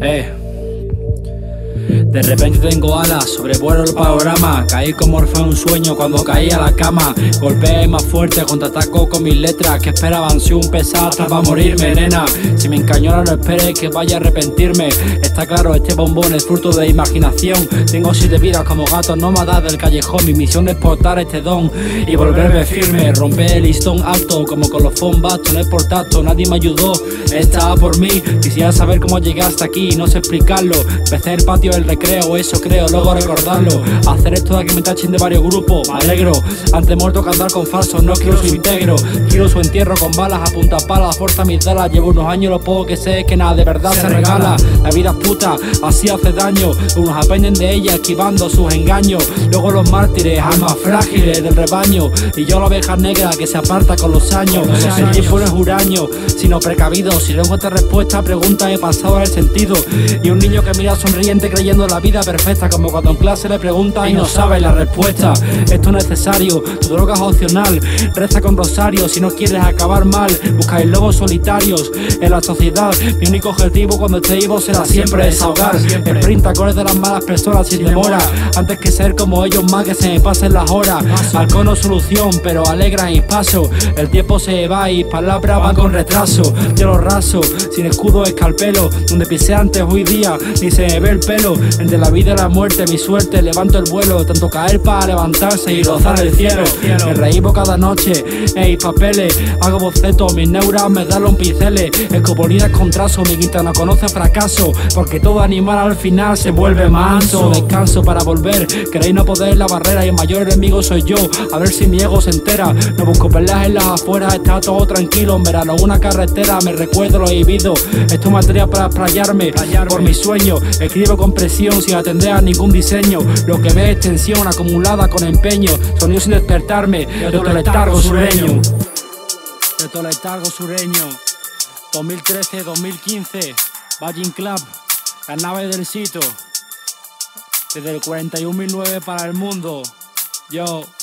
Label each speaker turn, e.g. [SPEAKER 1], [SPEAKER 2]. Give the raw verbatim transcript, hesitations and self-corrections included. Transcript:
[SPEAKER 1] Eh. De repente tengo alas, sobrevuelo el panorama. Caí como orfeo en un sueño cuando caí a la cama. Golpeé más fuerte, contraataco con mis letras que esperaban si un pesado va a morirme, nena. Si me encañona no esperes que vaya a arrepentirme. Está claro, este bombón es fruto de imaginación. Tengo siete vidas como gatos nómadas del callejón. Mi misión es portar este don y volverme firme. Romper el listón alto como colofón basto. No es por tacto, nadie me ayudó, estaba por mí. Quisiera saber cómo llegué hasta aquí y no sé explicarlo. Empecé el patio del recreo, eso creo, luego recordarlo. Hacer esto de que me tachen de varios grupos, me alegro. Antes muerto que andar con falsos, no quiero su integro. Quiero su entierro con balas, a punta pala, fuerza mis dalas. Llevo unos años, lo poco que sé es que nada de verdad se, se regala. La vida es puta, así hace daño. Unos aprenden de ella esquivando sus engaños. Luego los mártires, almas frágiles del rebaño. Y yo la oveja negra que se aparta con los años. El tiempo no es huraño, sino precavido. Si no encuentras respuesta, pregunta he pasado el sentido. Y un niño que mira sonriente creyendo la vida perfecta, como cuando en clase le preguntan y no sabe la respuesta. Esto es necesario, tu droga es opcional. Reza con rosario si no quieres acabar mal. Buscáis lobos solitarios en la sociedad. Mi único objetivo cuando esté vivo será siempre desahogar. Sprint acordes de las malas personas sin demora, antes que ser como ellos más que se me pasen las horas. Alcohol no solución, pero alegra mis pasos. El tiempo se va y palabras van con retraso. Yo lo raso, sin escudo escalpelo. Donde pisé antes hoy día, ni se me ve el pelo. Entre la vida y la muerte, mi suerte, levanto el vuelo. Tanto caer para levantarse y gozar el cielo. Me reíbo cada noche, ey, papeles. Hago bocetos, mis neuras me dan los pinceles. Escoponidas con trazo, mi guita no conoce fracaso. Porque todo animal al final se vuelve manso. Descanso para volver, queréis no poder la barrera. Y el mayor enemigo soy yo, a ver si mi ego se entera. No busco peleas en las afueras, está todo tranquilo. En verano una carretera, me recuerdo lo vivido. Esto es material para explayarme por mis sueños. Escribo con presión sin atender a ningún diseño. Lo que ve es tensión acumulada con empeño. Sonido sin despertarme de todo letargo sureño. De todo letargo sureño. dos mil trece dos mil quince, Virgin Club, las naves del sitio. Desde el cuarenta y un mil nueve para el mundo. Yo.